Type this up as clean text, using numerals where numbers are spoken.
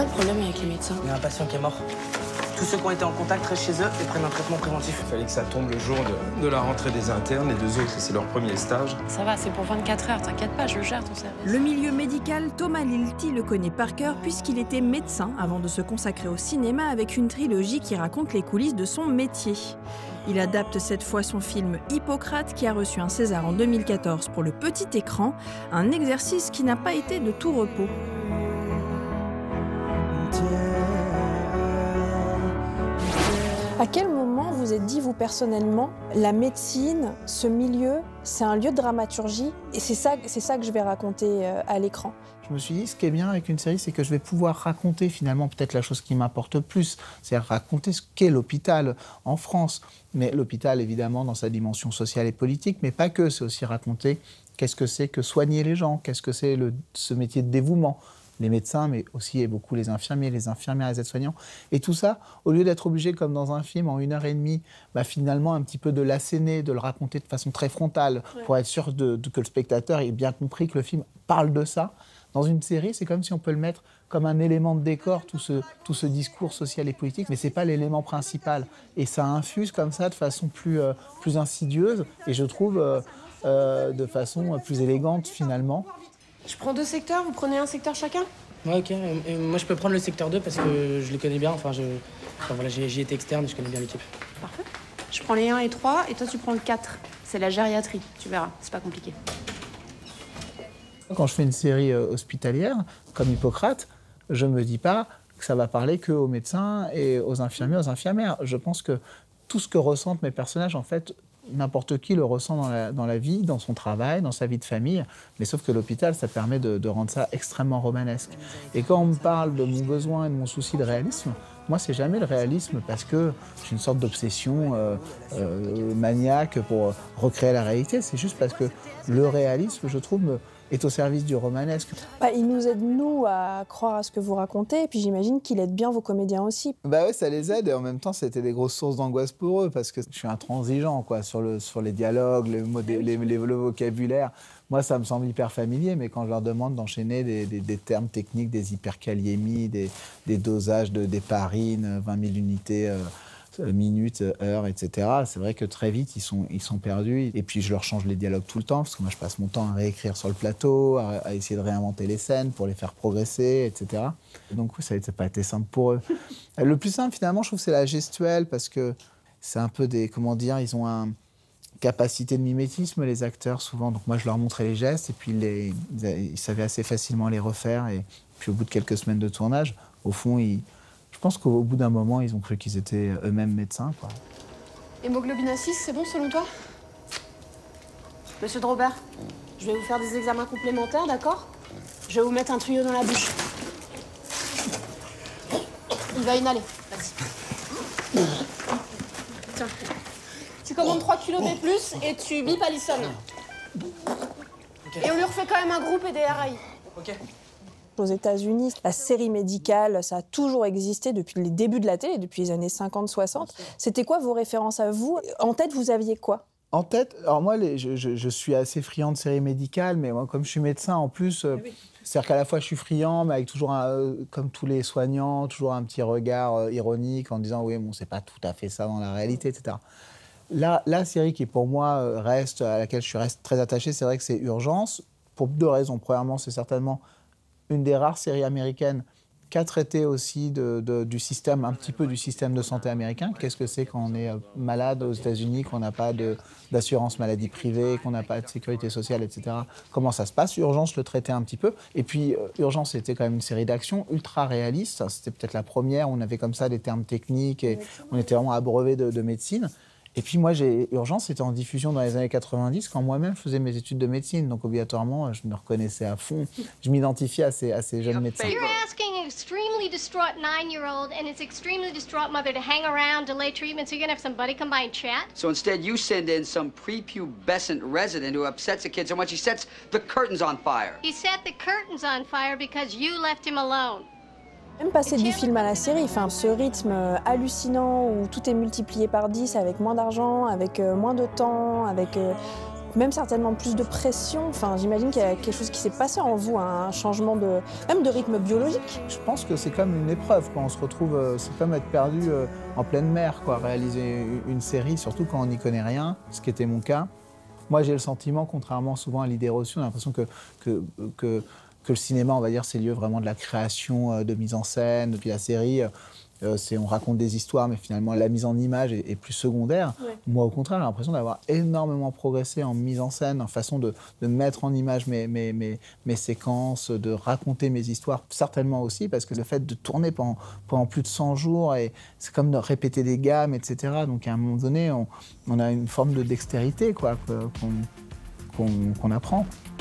quoi le problème avec les médecins? Il y a un patient qui est mort. Tous ceux qui ont été en contact restent chez eux et prennent un traitement préventif. Il fallait que ça tombe le jour de la rentrée des internes. Les deux autres, c'est leur premier stage. Ça va, c'est pour 24 heures, t'inquiète pas, je gère ton service. Le milieu médical, Thomas Lilti le connaît par cœur puisqu'il était médecin avant de se consacrer au cinéma avec une trilogie qui raconte les coulisses de son métier. Il adapte cette fois son film Hippocrate qui a reçu un César en 2014 pour le petit écran, un exercice qui n'a pas été de tout repos. À quel moment vous êtes dit, vous personnellement, la médecine, ce milieu, c'est un lieu de dramaturgie et c'est ça que je vais raconter à l'écran? Je me suis dit, ce qui est bien avec une série, c'est que je vais pouvoir raconter finalement peut-être la chose qui m'importe le plus, c'est-à-dire raconter ce qu'est l'hôpital en France. Mais l'hôpital, évidemment, dans sa dimension sociale et politique, mais pas que, c'est aussi raconter qu'est-ce que c'est que soigner les gens, qu'est-ce que c'est ce métier de dévouement. Les médecins, mais aussi et beaucoup les infirmiers, les infirmières, les aides-soignants. Et tout ça, au lieu d'être obligé, comme dans un film, en 1h30, finalement un petit peu de l'asséner, de le raconter de façon très frontale, pour être sûr que le spectateur ait bien compris que le film parle de ça. Dans une série, c'est comme si on peut le mettre comme un élément de décor, tout ce discours social et politique, mais ce n'est pas l'élément principal. Et ça infuse comme ça de façon plus insidieuse, et je trouve de façon plus élégante finalement. Je prends 2 secteurs, vous prenez un secteur chacun? Ouais, ok. Et moi, je peux prendre le secteur 2 parce que je les connais bien. Voilà, j'y étais externe et je connais bien l'équipe. Parfait. Je prends les 1 et 3 et toi, tu prends le 4. C'est la gériatrie, tu verras, c'est pas compliqué. Quand je fais une série hospitalière, comme Hippocrate, je ne me dis pas que ça va parler qu'aux médecins et aux infirmiers, aux infirmières. Je pense que tout ce que ressentent mes personnages, en fait, n'importe qui le ressent dans la vie, dans son travail, dans sa vie de famille. Mais sauf que l'hôpital, ça permet de rendre ça extrêmement romanesque. Et quand on me parle de mon besoin et de mon souci de réalisme, moi, c'est jamais le réalisme parce que j'ai une sorte d'obsession maniaque pour recréer la réalité. C'est juste parce que le réalisme, je trouve, est au service du romanesque. Il nous aide, nous, à croire à ce que vous racontez, et puis j'imagine qu'il aide bien vos comédiens aussi. Ouais, ça les aide, et en même temps, c'était des grosses sources d'angoisse pour eux, parce que je suis intransigeant, quoi, sur les dialogues, le vocabulaire. Moi, ça me semble hyper familier, mais quand je leur demande d'enchaîner des termes techniques, des hyperkaliémies, des dosages d'héparine, 20 000 unités minutes, heures, etc. C'est vrai que très vite, ils sont perdus. Et puis, je leur change les dialogues tout le temps, parce que moi, je passe mon temps à réécrire sur le plateau, à essayer de réinventer les scènes pour les faire progresser, etc. Et donc, oui, ça n'a pas été simple pour eux. Le plus simple, finalement, je trouve, c'est la gestuelle, parce que c'est un peu comment dire, ils ont une capacité de mimétisme, les acteurs, souvent. Donc, moi, je leur montrais les gestes, et puis ils savaient assez facilement les refaire. Et puis, au bout de quelques semaines de tournage, au fond, je pense qu'au bout d'un moment, ils ont cru qu'ils étaient eux-mêmes médecins, quoi. Hémoglobine à 6, c'est bon selon toi? Monsieur de Robert, je vais vous faire des examens complémentaires, d'accord? Je vais vous mettre un tuyau dans la bouche. Il va inhaler, vas-y. Tiens. Tu commandes 3 kilos B+, et tu bip Alison. Okay. Et on lui refait quand même un groupe et des RAI. Ok. Aux États-Unis, la série médicale, ça a toujours existé depuis les débuts de la télé, depuis les années 50-60. C'était quoi vos références à vous? En tête, vous aviez quoi? En tête, alors moi, je suis assez friand de séries médicales, mais moi, comme je suis médecin, en plus, oui. c'est-à-dire qu'à la fois, je suis friand, mais avec toujours, comme tous les soignants, toujours un petit regard ironique en disant « oui, bon, c'est pas tout à fait ça dans la réalité, etc. » La série qui, pour moi, à laquelle je reste très attaché, c'est vrai que c'est Urgence, pour 2 raisons. Premièrement, c'est certainement une des rares séries américaines qui a traité aussi du système, un petit peu du système de santé américain. Qu'est-ce que c'est quand on est malade aux États-Unis, qu'on n'a pas d'assurance maladie privée, qu'on n'a pas de sécurité sociale, etc. Comment ça se passe? Urgence le traitait un petit peu. Et puis, Urgence, c'était quand même une série d'action ultra réaliste. C'était peut-être la première où on avait comme ça des termes techniques et on était vraiment abreuvé de médecine. Et puis moi, Urgence, c'était en diffusion dans les années 90, quand moi-même je faisais mes études de médecine. Donc obligatoirement, je me reconnaissais à fond. Je m'identifiais à ces jeunes médecins. You're asking an extremely distraught 9-year-old and its extremely distraught mother to hang around, delay treatment, so you're gonna have somebody come by and chat? So instead, you send in some prepubescent resident who upsets the kid so much he sets the curtains on fire. He set the curtains on fire because you left him alone. Même passer du film à la série, ce rythme hallucinant où tout est multiplié par 10 avec moins d'argent, avec moins de temps, avec même certainement plus de pression. Enfin, j'imagine qu'il y a quelque chose qui s'est passé en vous, un changement même de rythme biologique. Je pense que c'est comme une épreuve, quand on se retrouve, c'est comme être perdu en pleine mer, quoi. Réaliser une série, surtout quand on n'y connaît rien, ce qui était mon cas. Moi, j'ai le sentiment, contrairement souvent à l'idée reçue, on a l'impression que le cinéma, on va dire, c'est lieu vraiment de la création, de mise en scène, puis la série. On raconte des histoires, mais finalement, la mise en image est plus secondaire. Ouais. Moi, au contraire, j'ai l'impression d'avoir énormément progressé en mise en scène, en façon de mettre en image mes séquences, de raconter mes histoires, certainement aussi, parce que le fait de tourner pendant plus de 100 jours, c'est comme de répéter des gammes, etc. Donc, à un moment donné, on a une forme de dextérité, quoi, qu'on apprend.